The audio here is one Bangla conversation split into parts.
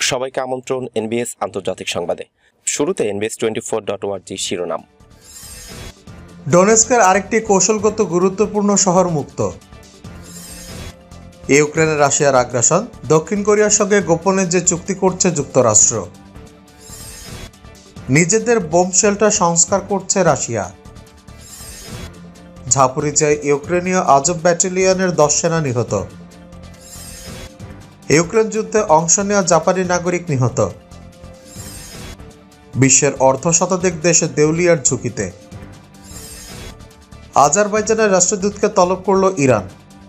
সবাইকে আমন্ত্রণ এনবিএস আন্তর্জাতিক সংবাদে। শুরুতে NBS24.org শিরোনাম। ডোনেস্কের আরেকটি কৌশলগত গুরুত্বপূর্ণ শহর মুক্ত। ইউক্রেনে রাশিয়ার আগ্রাসন, দক্ষিণ কোরিয়ার সঙ্গে গোপনে যে চুক্তি করছে যুক্তরাষ্ট্র। নিজেদের বোম শেল্টার সংস্কার করছে রাশিয়া। ঝাপরিচায় ইউক্রেনীয় আজব ব্যাটালিয়নের 10 সেনা নিহত। ইউক্রেন যুদ্ধে অংশ নেওয়া জাপানি নাগরিক নিহত। বিশ্বের অর্ধশতাধিক দেশে দেউলিয়ার ঝুঁকিতে। আজারবাইজানের রাষ্ট্রদূতকে তলব করল ইরান।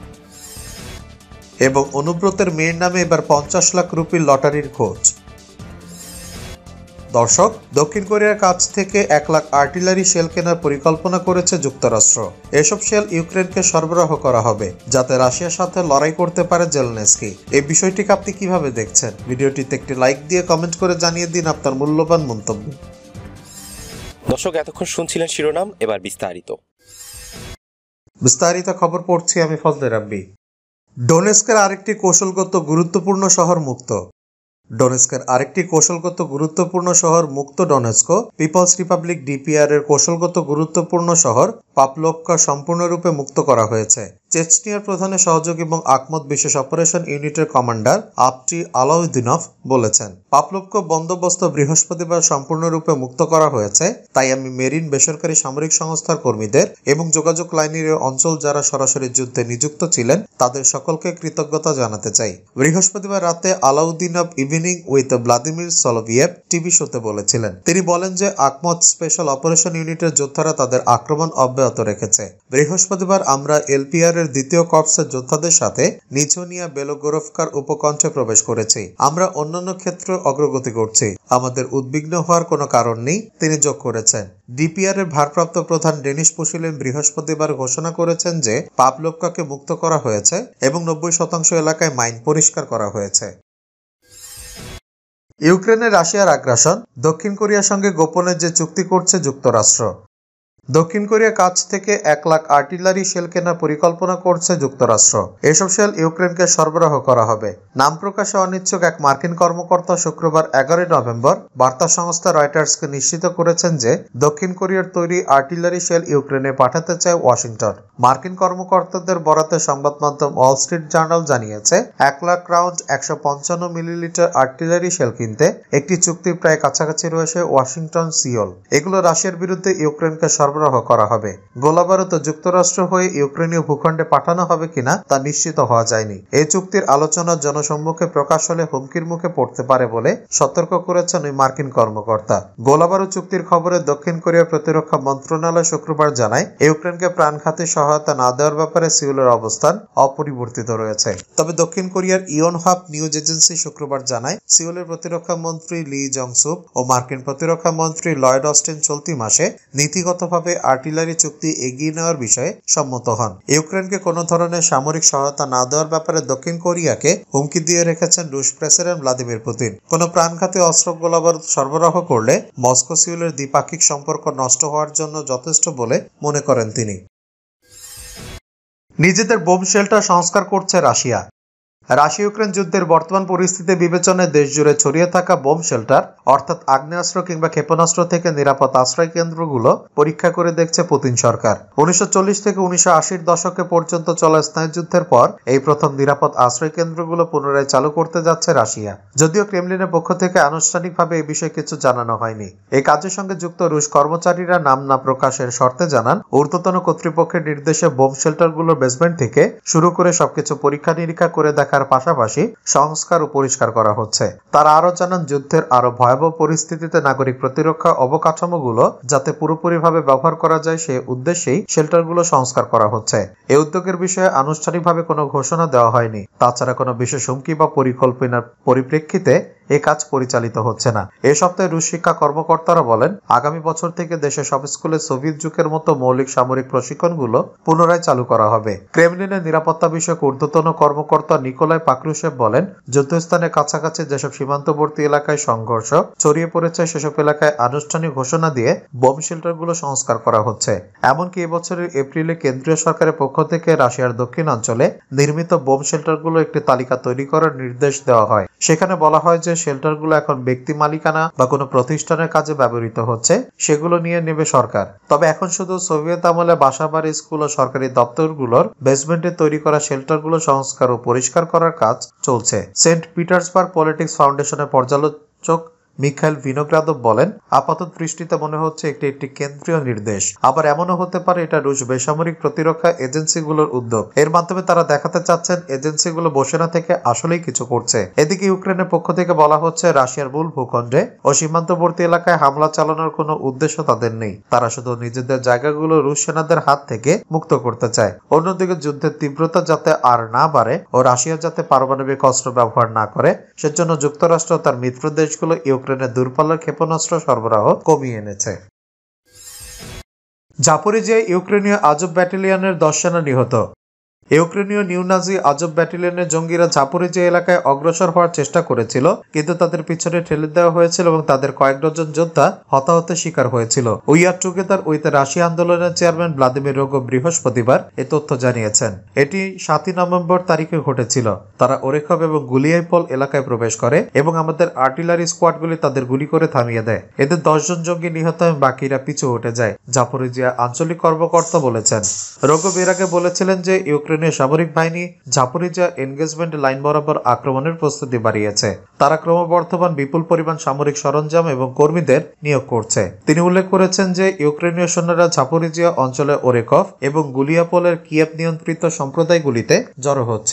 এবং অনুব্রতের মেয়ের নামে এবার 50 লাখ রুপির লটারির খোঁজ। দর্শক, দক্ষিণ কোরিয়ার কাছ থেকে 1 লাখ আর্টিলারি শেল কেনার পরিকল্পনা করেছে যুক্তরাষ্ট্র। এসব শেল ইউক্রেনকে সরবরাহ করা হবে যাতে রাশিয়ার সাথে লড়াই করতে পারে জেলেনস্কি। এই বিষয়টিকে আপনি কিভাবে দেখছেন? ভিডিওটিতে একটি লাইক দিয়ে কমেন্ট করে জানিয়ে দিন আপনার মূল্যবান মন্তব্য। দর্শক, এতক্ষণ শুনছিলেন শিরোনাম, এবার বিস্তারিত খবর পড়ছি আমি ফজলে রাব্বি। ডোনেস্কের আরেকটি কৌশলগত গুরুত্বপূর্ণ শহর মুক্ত। ডোনেস্কের আরেকটি কৌশলগত গুরুত্বপূর্ণ শহর মুক্ত ডোনেস্কো পিপলস রিপাবলিক ডিপিআর এর কৌশলগত গুরুত্বপূর্ণ শহর পাভলোভকা সম্পূর্ণরূপে মুক্ত করা হয়েছে। চেচনিয়ার প্রধানের সহযোগী এবং আকমত বিশেষ অপারেশন ইউনিটের কমান্ডার আপটি আলাউদ্দিনভ বলেছেন, পাভলোভকা বন্দোবস্ত বৃহস্পতিবার সম্পূর্ণরূপে মুক্ত করা হয়েছে। তাই আমি মেরিন বেসরকারি সামরিক সংস্থার কর্মীদের এবং যোগাযোগ লাইনের অঞ্চল যারা সরাসরি যুদ্ধে নিযুক্ত ছিলেন তাদের সকলকে কৃতজ্ঞতা জানাতে চাই। বৃহস্পতিবার রাতে Alaudinov evening with Vladimir Solovyov TV শোতে বলেছিলেন। তিনি বলেন যে আকমত স্পেশাল অপারেশন ইউনিটের যোদ্ধারা তাদের আক্রমণ অব্যাহত রেখেছে। বৃহস্পতিবার আমরা এলপিআর এর দ্বিতীয় কর্পসের যোদ্ধাদের সাথে নিচোনিয়া বেলোগোরভকার উপকণ্ঠে প্রবেশ করেছি। আমরা অন্যান্য ক্ষেত্রে অগ্রগতি করছি। আমাদের উদ্বিগ্ন হওয়ার কোনো কারণ নেই, তিনি যোগ করেছেন। ডিপিআর এর ভারপ্রাপ্ত প্রধান ডেনিশ পুশিলিন বৃহস্পতিবার ঘোষণা করেছেন যে পাভলোভকাকে মুক্ত করা হয়েছে এবং 90% এলাকায় মাইন পরিষ্কার করা হয়েছে। ইউক্রেনে রাশিয়ার আগ্রাসন, দক্ষিণ কোরিয়ার সঙ্গে গোপনে যে চুক্তি করছে যুক্তরাষ্ট্র। দক্ষিণ কোরিয়ার কাছ থেকে 1 লাখ আর্টিলারি শেল কেনার পরিকল্পনা করছে যুক্তরাষ্ট্র। এসব শেল ইউক্রেনকে সরবরাহ করা হবে। নাম প্রকাশে অনিচ্ছুক এক মার্কিন কর্মকর্তা শুক্রবার 11 নভেম্বর বার্তা সংস্থা রয়টার্সকে নিশ্চিত করেছেন যে দক্ষিণ কোরিয়ার তৈরি আর্টিলারি শেল ইউক্রেনে পাঠাতে চায় ওয়াশিংটন। মার্কিন কর্মকর্তাদের বরাতে সংবাদ মাধ্যম ওয়াল স্ট্রিট জার্নাল জানিয়েছে 1 lakh round 155 millilitre artillery shell কিনতে একটি চুক্তি প্রায় কাছাকাছি রয়েছে ওয়াশিংটন সিওল। এগুলো রাশিয়ার বিরুদ্ধে ইউক্রেনকে সরবরাহ করা হবে। গোলাবারুদ যুক্তরাষ্ট্র হয়ে ইউক্রেনীয় ভূখণ্ডে পাঠানো হবে কিনা তা নিশ্চিত হওয়া যায়নি। এই চুক্তির আলোচনা জনসম্মুখে প্রকাশ হলে হুমকির মুখে পড়তে পারে বলে সতর্ক করেছেন ওই মার্কিন কর্মকর্তা। গোলাবারুদ চুক্তির খবরে দক্ষিণ কোরিয়ার প্রতিরক্ষা মন্ত্রণালয় শুক্রবার জানায় ইউক্রেনকে প্রাণঘাতী সহায়তা না দেওয়ার ব্যাপারে সিউলের অবস্থান অপরিবর্তিত রয়েছে। তবে দক্ষিণ কোরিয়ার ইয়নহাপ নিউজ এজেন্সি শুক্রবার জানায় সিউলের প্রতিরক্ষা মন্ত্রী লি জং সুক ও মার্কিন প্রতিরক্ষা মন্ত্রী লয়েড অস্টিন চলতি মাসে নীতিগতভাবে আর্টিলারি চুক্তি এগিয়ে নেওয়ার বিষয়ে সম্মত হন। ইউক্রেনকে কোনো ধরনের সামরিক সহায়তা না দেওয়ার ব্যাপারে দক্ষিণ কোরিয়াকে হুমকি দিয়ে রেখেছেন রুশ প্রেসিডেন্ট ভ্লাদিমির পুতিন। কোনো প্রাণঘাতী অস্ত্র গোলাবারুদ সরবরাহ করলে মস্কো সিউলের দ্বিপাক্ষিক সম্পর্ক নষ্ট হওয়ার জন্য যথেষ্ট বলে মনে করেন তিনি। নিজেদের বোম শেল্টার সংস্কার করছে রাশিয়া। রাশিয়া ইউক্রেন যুদ্ধের বর্তমান পরিস্থিতি বিবেচনায় দেশ জুড়ে ছড়িয়ে থাকা বোম শেল্টার অর্থাৎ আগ্নেয়াস্ত্র কিংবা ক্ষেপণাস্ত্র থেকে নিরাপদ আশ্রয় কেন্দ্রগুলো পরীক্ষা করে দেখছে পুতিন সরকার। 1940 থেকে 1980 দশকে পর্যন্ত চলা স্নায়ুযুদ্ধের পর এই প্রথম নিরাপদ আশ্রয় কেন্দ্রগুলো পুনরায় চালু করতে যাচ্ছে রাশিয়া। যদিও ক্রেমলিনের পক্ষ থেকে আনুষ্ঠানিকভাবে এই বিষয়ে কিছু জানানো হয়নি। এই কাজের সঙ্গে যুক্ত রুশ কর্মচারীরা নাম না প্রকাশের শর্তে জানান ঊর্ধ্বতন কর্তৃপক্ষের নির্দেশে বোম শেল্টারগুলোর বেসমেন্ট থেকে শুরু করে সবকিছু পরীক্ষা নিরীক্ষা করে দেখার পাশাপাশি সংস্কার ও পরিষ্কার করা হচ্ছে। তারা আরো জানান যুদ্ধের আরো ভয়াবহ পরিস্থিতিতে নাগরিক প্রতিরক্ষা অবকাঠামোগুলো যাতে পুরোপুরিভাবে ব্যবহার করা যায় সে উদ্দেশ্যেই শেল্টারগুলো সংস্কার করা হচ্ছে। এই উদ্যোগের বিষয়ে আনুষ্ঠানিকভাবে কোনো ঘোষণা দেওয়া হয়নি। তাছাড়া কোনো বিশেষ হুমকি বা পরিকল্পনার পরিপ্রেক্ষিতে এই কাজ পরিচালিত হচ্ছে না। এই সপ্তাহে রুশ শিক্ষা কর্মকর্তারা বলেন আগামী বছর থেকে দেশের সব স্কুলে সোভিয়েত যুগের মতো মৌলিক সামরিক প্রশিক্ষণগুলো পুনরায় চালু করা হবে। ক্রেমলিনের নিরাপত্তা বিষয়ক ঊর্ধ্বতন কর্মকর্তা নিকোলাই পাকরুশেভ বলেন যুদ্ধস্থানের কাছাকাছি যেসব সীমান্তবর্তী এলাকায় সংঘর্ষ ছড়িয়ে পড়েছে সেসব এলাকায় আনুষ্ঠানিক ঘোষণা দিয়ে বোম শেল্টারগুলো সংস্কার করা হচ্ছে। এমনকি এবছরের এপ্রিলে কেন্দ্রীয় সরকারের পক্ষ থেকে রাশিয়ার দক্ষিণাঞ্চলে নির্মিত বোম শেল্টারগুলো একটি তালিকা তৈরি করার নির্দেশ দেওয়া হয়। সেখানে বলা হয় যে শেল্টারগুলো এখন ব্যক্তি মালিকানা বা কোনো প্রতিষ্ঠানের কাজে ব্যবহৃত হচ্ছে, সেগুলো নিয়ে নেবে সরকার। তবে এখন শুধু সোভিয়েত আমলে বাসাবাড়ি, স্কুল ও সরকারি দপ্তরগুলোর বেসমেন্টে তৈরি করা শেল্টারগুলো সংস্কার ও পরিষ্কার করার কাজ চলছে। সেন্ট পিটার্সবার্গ পলিটিক্স ফাউন্ডেশনের পর্যালোচক মিখাইল ভিনোগ্রাদভ বলেন, আপাতত দৃষ্টিতে মনে হচ্ছে একটি কেন্দ্রীয় নির্দেশ। আবার এমনও হতে পারে এটা রুশ বেসামরিক প্রতিরক্ষা এজেন্সিগুলোর উদ্যোগ। এর মাধ্যমে তারা দেখাতে চাচ্ছেন এজেন্সিগুলো বসে না থেকে আসলেই কিছু করছে। এদিকে ইউক্রেনের পক্ষ থেকে বলা হচ্ছে রাশিয়ার মূল ভূখণ্ডে ও সীমান্তবর্তী এলাকায় হামলা চালানোর কোনো উদ্দেশ্য তাদের নেই। তারা শুধু নিজেদের জায়গাগুলো রুশ সেনাদের হাত থেকে মুক্ত করতে চায়। অন্যদিকে যুদ্ধের তীব্রতা যাতে আর না বাড়ে ও রাশিয়া যাতে পারমাণবিক অস্ত্র ব্যবহার না করে, সেজন্য যুক্তরাষ্ট্র তার মিত্র দেশগুলো ইউক্রেনের দূরপাল্লার ক্ষেপণাস্ত্র সরবরাহ কমিয়ে এনেছে। জাপোরিজিয়ায় ইউক্রেনীয় আজব ব্যাটালিয়নের 10 সেনা নিহত। ইউক্রেনীয় নিউনাজি আজব ব্যাটালিয়নের জঙ্গিরা জাপোরিজিয়া এলাকায় অগ্রসর হওয়ার চেষ্টা করেছিল, কিন্তু তাদের পিছনে ঠেলে দেওয়া হয়েছিল এবং তাদের কয়েক ডজন যোদ্ধা হতাহতের শিকার হয়েছিল। We are together with Russia আন্দোলনের চেয়ারম্যান ভ্লাদিমির রোগভ বৃহস্পতিবার এ তথ্য জানিয়েছেন। এটি 7 নভেম্বর তারিখে ঘটেছিল। তারা ওরেখভ এবং গুলিয়াইপল এলাকায় প্রবেশ করে এবং আমাদের আর্টিলারি স্কোয়াডগুলি তাদের গুলি করে থামিয়ে দেয়। এদের 10 জন জঙ্গি নিহত এবং বাকিরা পিছু উঠে যায়, জাপোরিজিয়া আঞ্চলিক কর্মকর্তা বলেছেন। রোগভ এর আগে বলেছিলেন যে ইউক্রেনীয় সামরিক বাহিনী জাপোরিজিয়া এনগেজমেন্ট লাইন বরাবর আক্রমণের প্রস্তুতি বাড়িয়েছে। তারা ক্রমবর্ধমান বিপুল পরিমাণ সামরিক সরঞ্জাম এবং কর্মীদের নিয়োগ করছে। তিনি উল্লেখ করেছেন যে ইউক্রেনীয় সৈন্যরা জাপোরিজিয়া অঞ্চলে ওরেখভ এবং গুলিয়াপোলের কিয়েভ নিয়ন্ত্রিত সম্প্রদায়গুলিতে জড়ো হচ্ছে।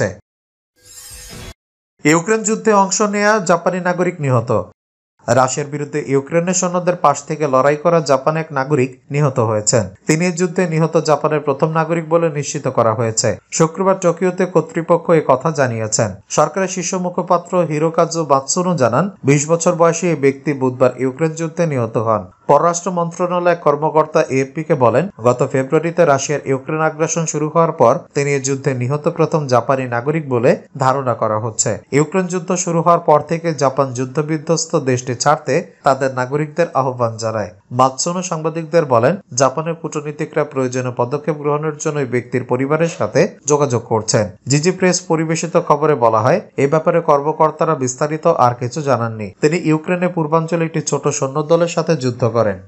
ইউক্রেন যুদ্ধে অংশ নেয়া জাপানি নাগরিক নিহত। রাশিয়ার বিরুদ্ধে ইউক্রেনের সৈন্যদের পাশ থেকে লড়াই করা জাপানের এক নাগরিক নিহত হয়েছেন। তিনি এই যুদ্ধে নিহত জাপানের প্রথম নাগরিক বলে নিশ্চিত করা হয়েছে। শুক্রবার টোকিওতে কর্তৃপক্ষ এ কথা জানিয়েছেন। সরকারের শীর্ষ মুখপাত্র হিরোকাজু মাতসুনো জানান, 20 বছর বয়সী এই ব্যক্তি বুধবার ইউক্রেন যুদ্ধে নিহত হন। পররাষ্ট্র মন্ত্রণালয়ের কর্মকর্তা এএফপিকে বলেন, গত ফেব্রুয়ারিতে রাশিয়ার ইউক্রেন আগ্রাসন শুরু হওয়ার পর তিনি এই যুদ্ধে নিহত প্রথম জাপানি নাগরিক বলে ধারণা করা হচ্ছে। ইউক্রেন যুদ্ধ শুরু হওয়ার পর থেকে জাপান যুদ্ধবিধ্বস্ত দেশটি ছাড়তে তাদের নাগরিকদের আহ্বান জানায়। মাতসুনো সাংবাদিকদের বলেন, জাপানের কূটনীতিকরা প্রয়োজনীয় পদক্ষেপ গ্রহণের জন্য ওই ব্যক্তির পরিবারের সাথে যোগাযোগ করছেন। জিজি প্রেস পরিবেশিত খবরে বলা হয়, এই ব্যাপারে কর্মকর্তারা বিস্তারিত আর কিছু জানাননি। তিনি ইউক্রেনের পূর্বাঞ্চলে একটি ছোট সৈন্য দলের সাথে যুদ্ধ করেন।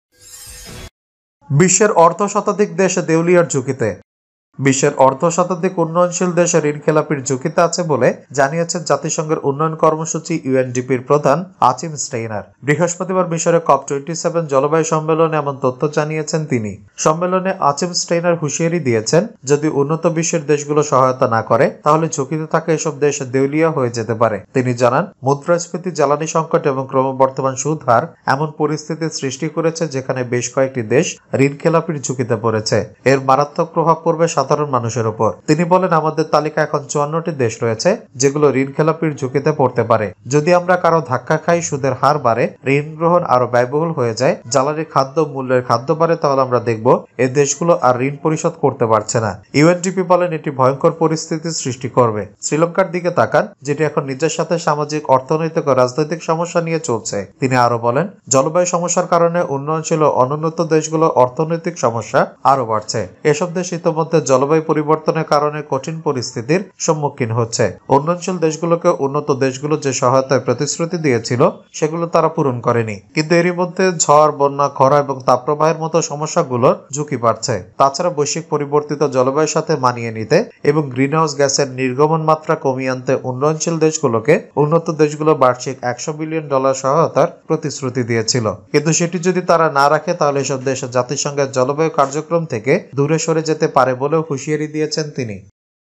বিশ্বের অর্ধশতাধিক দেশ দেউলিয়ার ঝুঁকিতে। বিশ্বের অর্ধশতাধিক উন্নয়নশীল দেশে ঋণ খেলাপির ঝুঁকিতে আছে বলে জানিয়েছেন জাতিসংঘের উন্নয়ন কর্মসূচি ইউএনডিপির প্রধান আচিম স্টেইনার। বৃহস্পতিবার মিশরে COP27 জলবায়ু সম্মেলনে এমন তথ্য জানিয়েছেন তিনি। সম্মেলনে আচিম স্টেইনার হুঁশিয়ারি দিয়েছেন, যদি উন্নত বিশ্বের দেশগুলো সহায়তা না করে তাহলে ঝুঁকিতে থাকা এসব দেশ দেউলিয়া হয়ে যেতে পারে। তিনি জানান, মুদ্রাস্ফীতি, জ্বালানি সংকট এবং ক্রমবর্ধমান সুদ হার এমন পরিস্থিতি সৃষ্টি করেছে যেখানে বেশ কয়েকটি দেশ ঋণ খেলাপির ঝুঁকিতে পড়েছে। এর মারাত্মক প্রভাব পড়বে সাধারণ মানুষের উপর। তিনি বলেন, আমাদের তালিকা এখন 54টি দেশ রয়েছে যেগুলো ঋণ খেলাপির ঝুঁকিতে পড়তে পারে। যদি আমরা কারো ধাক্কা খাই, সুদের হার বাড়ে, ঋণ গ্রহণ আরো ব্যয়বহুল হয়ে যায়, জ্বালানি খাদ্য মূল্যের খাদ্য বাড়ে, তাহলে আমরা দেখব এই দেশগুলো আর ঋণ পরিশোধ করতে পারছে না। ইউএনডিপি বলেন, এটি ভয়ঙ্কর পরিস্থিতির সৃষ্টি করবে। শ্রীলঙ্কার দিকে তাকান, যেটি এখন নিজের সাথে সামাজিক, অর্থনৈতিক ও রাজনৈতিক সমস্যা নিয়ে চলছে। তিনি আরো বলেন, জলবায়ু সমস্যার কারণে উন্নয়নশীল ও অনুন্নত দেশগুলোর অর্থনৈতিক সমস্যা আরো বাড়ছে। এসব দেশ ইতোমধ্যে জলবায়ু পরিবর্তনের কারণে কঠিন পরিস্থিতির সম্মুখীন হচ্ছে। উন্নয়নশীল দেশগুলোকে উন্নত দেশগুলো যে সহায়তার প্রতিশ্রুতি দিয়েছিল সেগুলো তারা পূরণ করেনি। কিন্তু এরই মধ্যে ঝড়, বন্যা, খরা এবং তাপপ্রবাহের মতো সমস্যাগুলোর ঝুঁকি বাড়ছে। তাছাড়া বৈশ্বিক পরিবর্তিত জলবায়ুর সাথে মানিয়ে নিতে এবং গ্রিনহাউস গ্যাসের নির্গমন মাত্রা কমিয়ে আনতে উন্নয়নশীল দেশগুলোকে উন্নত দেশগুলো বার্ষিক $100 বিলিয়ন সহায়তার প্রতিশ্রুতি দিয়েছিল। কিন্তু সেটি যদি তারা না রাখে তাহলে এসব দেশ জাতিসংঘের জলবায়ু কার্যক্রম থেকে দূরে সরে যেতে পারে বলেও হুঁশিয়ারি দিয়েছেন তিনি।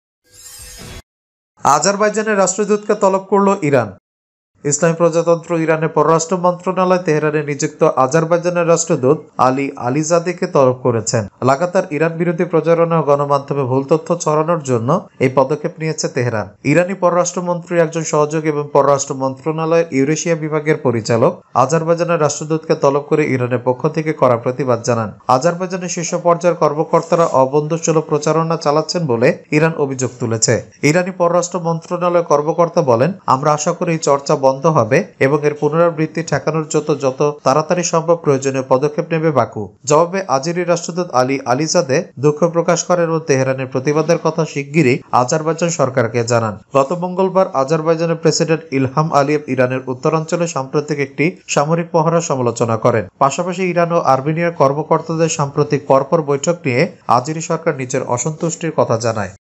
আজারবাইজানের রাষ্ট্রদূতকে তলব করল ইরান। ইসলামী প্রজাতন্ত্র ইরানের পররাষ্ট্র মন্ত্রণালয় তেহরানে নিযুক্ত আজারবাইজানের রাষ্ট্রদূত আলী আলিজাদেকে তলব করেছেন। লাগাতার ইরান বিরোধী প্রচারণা ও গণমাধ্যমে ভুল তথ্য ছড়ানোর জন্য এই পদক্ষেপ নিয়েছে তেহরান। ইরানি পররাষ্ট্রমন্ত্রীর একজন সহযোগী এবং পররাষ্ট্র মন্ত্রণালয়ের ইউরেশিয়া বিভাগের পরিচালক আজারবাইজানের রাষ্ট্রদূতকে তলব করে ইরানের পক্ষ থেকে কড়া প্রতিবাদ জানান। আজারবাইজানের শীর্ষ পর্যায়ের কর্মকর্তারা অবন্ধুসুলভ প্রচারণা চালাচ্ছেন বলে ইরান অভিযোগ তুলেছে। ইরানি পররাষ্ট্র মন্ত্রণালয়ের কর্মকর্তা বলেন, আমরা আশা করি এই চর্চা বন্ধ হবে এবং এর পুনরাবৃত্তি ঠেকানোর যত তাড়াতাড়ি সম্ভব প্রয়োজনীয় পদক্ষেপ নেবে বাকু। জবাবে আজেরি রাষ্ট্রদূত আলী আলিজাদে দুঃখ প্রকাশ করেন ও তেহরানের প্রতিবাদের কথা শিগগিরই আজারবাইজান সরকারকে জানান। গত মঙ্গলবার আজারবাইজানের প্রেসিডেন্ট ইলহাম আলিয়েভ ইরানের উত্তরাঞ্চলে সাম্প্রতিক একটি সামরিক মহড়ার সমালোচনা করেন। পাশাপাশি ইরান ও আর্মেনিয়ার কর্মকর্তাদের সাম্প্রতিক পরপর বৈঠক নিয়ে আজেরি সরকার নিজের অসন্তুষ্টির কথা জানায়।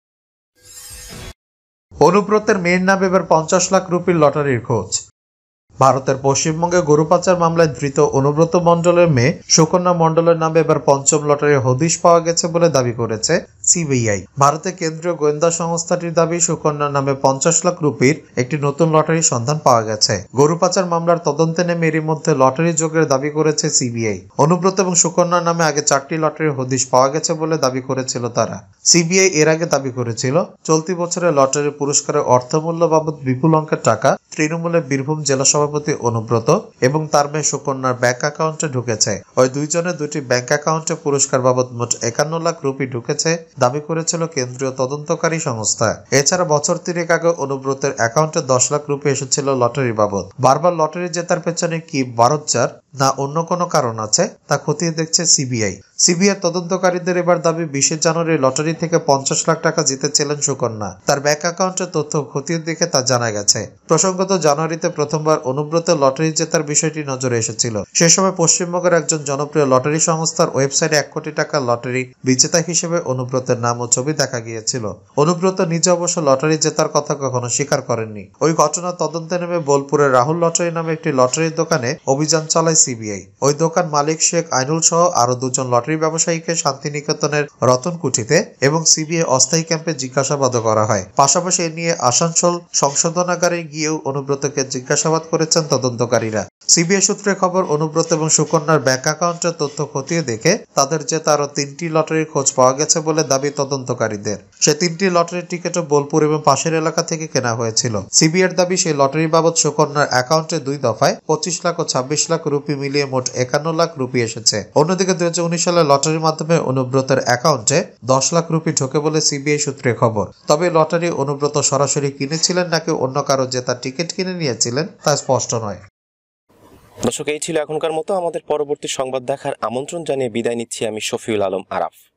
অনুব্রতের মেয়ের নামে এবার 50 লাখ রুপির লটারির খোঁজ। ভারতের পশ্চিমবঙ্গে গরু পাচার মামলায় ধৃত অনুব্রত মণ্ডলের মেয়ে সুকন্যা মণ্ডলের নামে এবার পঞ্চম লটারির হদিশ পাওয়া গেছে বলে দাবি করেছে সিবিআই। ভারতের কেন্দ্রীয় গোয়েন্দা সংস্থাটির দাবি সুকন্যার নামে 50 লাখ রুপির একটি নতুন লটারির সন্ধান পাওয়া গেছে। গরু পাচার মামলার তদন্তে নেমে এরই মধ্যে লটারি যোগের দাবি করেছে সিবিআই। অনুব্রত এবং সুকন্যার নামে আগে 4টি লটারির হদিশ পাওয়া গেছে বলে দাবি করেছিল তারা। সিবিআই এর আগে দাবি করেছিল চলতি বছরে লটারি পুরস্কারের অর্থমূল্য বাবদ বিপুল অঙ্কের টাকা তৃণমূলের বীরভূম জেলা সভাপতি অনুব্রত এবং তার মেয়ে সুকন্যার ব্যাংক অ্যাকাউন্টে ঢুকেছে। ওই দুইজনের দুটি ব্যাংক অ্যাকাউন্টে পুরস্কার বাবদ মোট 51 লাখ রুপি ঢুকেছে দাবি করেছিল কেন্দ্রীয় তদন্তকারী সংস্থা। এছাড়া বছর 3 আগে অনুব্রতের অ্যাকাউন্টে 10 লাখ রুপি এসেছিল লটারি বাবদ। বারবার লটারি জেতার পেছনে কি বারোজ্জার না অন্য কোনো কারণ আছে তা খতিয়ে দেখছে সিবিআই। সিবিআই তদন্তকারীদের এবার দাবি 20 জানুয়ারি লটারি থেকে 50 লাখ টাকা জিতেছিলেন সুকন্যা। তার ব্যাংক অ্যাকাউন্টের তথ্য খতিয়ে দেখে তা জানা গেছে। প্রসঙ্গত জানুয়ারিতে প্রথমবার অনুব্রতের লটারি জেতার বিষয়টি নজরে এসেছিল। সে সময় পশ্চিমবঙ্গের একজন জনপ্রিয় লটারি সংস্থার ওয়েবসাইটে 1 কোটি টাকার লটারি বিজেতা হিসেবে অনুব্রতের নাম ও ছবি দেখা গিয়েছিল। অনুব্রত নিজে অবশ্য লটারি জেতার কথা কখনো স্বীকার করেননি। ওই ঘটনার তদন্তে নেমে বোলপুরের রাহুল লটারি নামে একটি লটারির দোকানে অভিযান চালায় সিবিআই। ওই দোকান মালিক শেখ আইনুল সহ আরো 2 জন লটারি ব্যবসায়ীকে শান্তিনিকেতনের রতনকুঠিতে এবং সিবিআই অস্থায়ী ক্যাম্পে জিজ্ঞাসাবাদও করা হয়। পাশাপাশি এ নিয়ে আসানসোল সংশোধনাগারে গিয়েও অনুব্রতকে জিজ্ঞাসাবাদ করেছেন তদন্তকারীরা। সিবিআই সূত্রে খবর, অনুব্রত এবং সুকন্যার ব্যাংক অ্যাকাউন্টের তথ্য খতিয়ে দেখে তাদের যে আরো 3টি লটারির খোঁজ পাওয়া গেছে বলে দাবি তদন্তকারীদের। সে 3টি লটারির টিকিটও বোলপুর এবং পাশের এলাকা থেকে কেনা হয়েছিল। সিবিআইয়ের দাবি সেই লটারি বাবদ সুকন্যার অ্যাকাউন্টে 2 দফায় 25 লাখ ও 26 লাখ রুপি মিলিয়ে মোট 51 লাখ রুপি এসেছে। অন্যদিকে 2019 সালে লটারির মাধ্যমে অনুব্রতের অ্যাকাউন্টে 10 লাখ রুপি ঢোকে বলে সিবিআই সূত্রে খবর। তবে লটারি অনুব্রত সরাসরি কিনেছিলেন নাকি অন্য কারো জেতার টিকিট কিনে নিয়েছিলেন তা স্পষ্ট নয়। দর্শক, এই ছিল এখনকার মতো। আমাদের পরবর্তী সংবাদ দেখার আমন্ত্রণ জানিয়ে বিদায় নিচ্ছি আমি শফিউল আলম আরাফ।